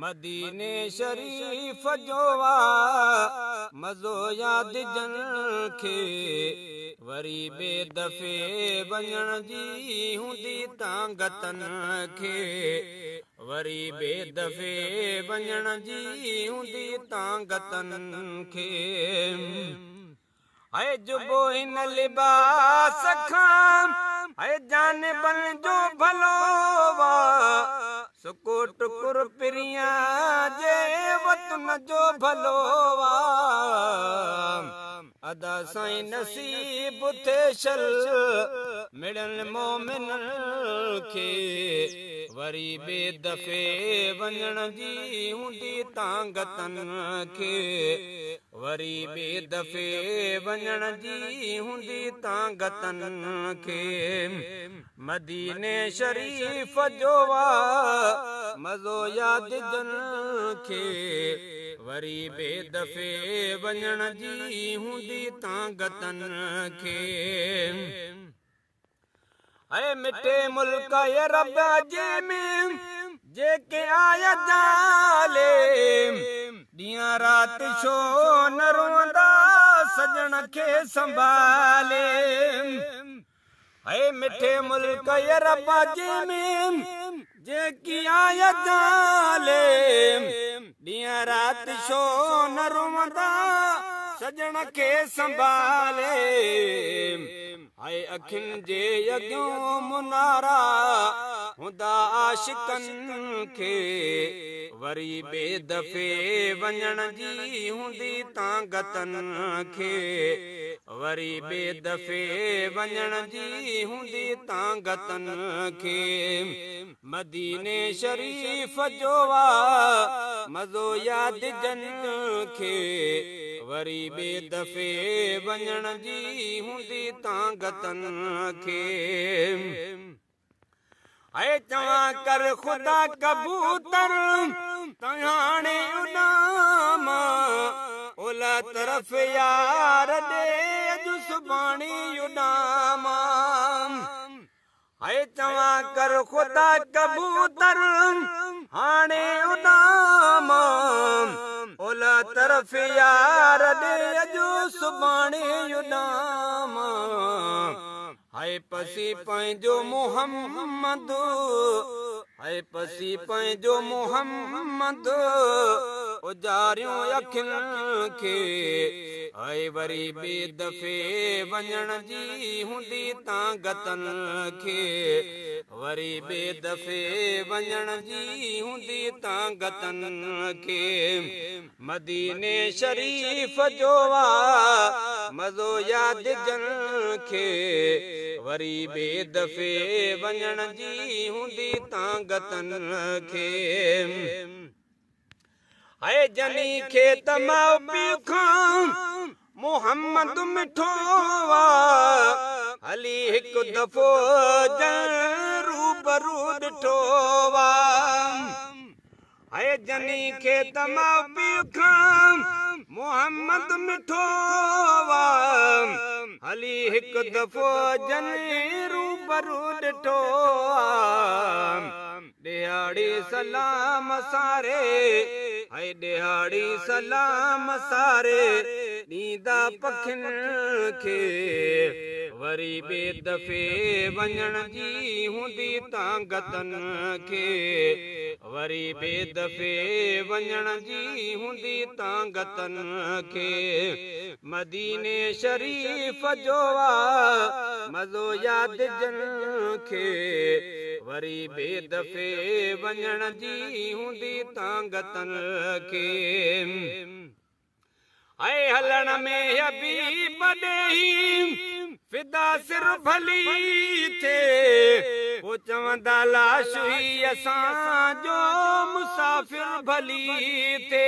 मदीने शरीफ जो वा मज़ो याद जन खे वरी बे दफ़े वञण जी हूंदी तांगतन खे वरी बे दफ़े वञण जी हूंदी तांगतन खे है जुबो हिन लिबास खां है जान बन जो भलो वा सुकोट कुरपिरिया जे वतन जो भलो वा अदा साईं नसीब थे शल मिलन मोमिन खे वरी बे दफ़े वञण जी हूंदी तांगतन खे वरी बे दफ़े वञण जी हूंदी तांगतन खे मदीने शरीफ जो वा मज़ो याद जन खे वरी बे दफ़े वञण जी हूंदी तांगतन खे ऐ मिठे मुल्क ये रब जे में जेके आया जाले ॾींहं राति छो न रोंदा सजण खे संभाले है मिठे मुल्क ये रब जे में जेकी आया जाले ॾींहं राति छो न रोंदा सजण खे संभाले है अखियुनि जे अॻियों मुनारा हूंदा आशिकन खे वरी बे दफ़े वञण जी हूंदी तांगतन खे वरी बे दफ़े वञण जी हूंदी तांगतन खे मदीने शरीफ जो वा मज़ो याद जन खे वरी बे दफ़े वञण जी हूंदी तांगतन खे ऐ चवां कर खुदा कबूतर तहाणे उॾाम ओला तरफ़ यार ॾे अॼु सुभाणे उॾाम ऐ चवां कर खुदा कबूतर हाणे उॾाम ओला तरफ़ यार ॾे अॼु सुभाणे उॾाम है पसी पंहिंजो मोहम्मद है पसी पंहिंजो मोहम्मद उजारियूं अखियुनि खे है वरी बे दफ़े वञण जी हूंदी तांगतन खे वरी बे दफ़े वञण जी हूंदी तांगतन खे मदीने शरीफ जो वा मज़ो याद जन खे वरी बे दफ़े वञण जी हूंदी तांगतन खे है जनी खे तमाउ पीउ खां मोहम्मद मिठो वा हली हिकु दफ़ो रूबरू ॾिठो वा है जनी खे तमाउ पीउ खां मोहम्मद मिठो वा हली हिकु दफ़ो रूबरू ॾिठो दिहाड़ी सलाम सारे है दिहाड़ी सलाम सारे ॾींदा पखियुनि खे वरी बे दफ़े वञण जी हूंदी तांगतन खे वरी बे दफ़े वञण जी हूंदी तांगतन खे मदीने शरीफ जो वा मज़ो याद जन खे वरी बे दफ़े वञण जी हूंदी तांगतन खे ऐ हलण में हबीब ॾेही फिदा सिर भली थे वो चवंदा लाश ही असांजो मुसाफ़िर भली थे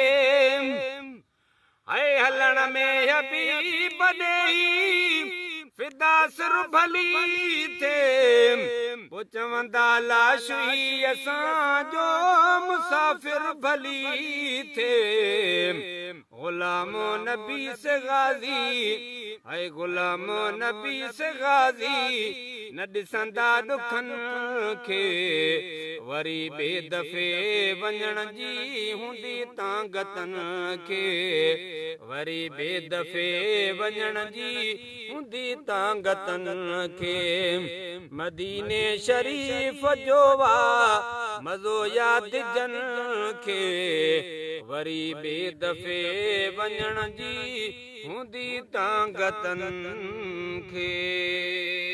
ऐ हलण में हबीब ॾेही फिदा सिर भली थे पो चवंदा लाश ही असांजो मुसाफिर भली थे गुलामो नबी से गाज़ी ऐं गुलामो नबी से गाज़ी न ॾिसंदा दुखन खे वरी ॿिए दफ़े वञण जी हूंदी तांगतन खे वरी ॿिए दफ़े वञण जी हूंदी तांगतन खे मदीने शरीफ़ जो वा मज़ो याद जन खे वरी ॿिए दफ़े वञण जी हूंदी तांगतन खे।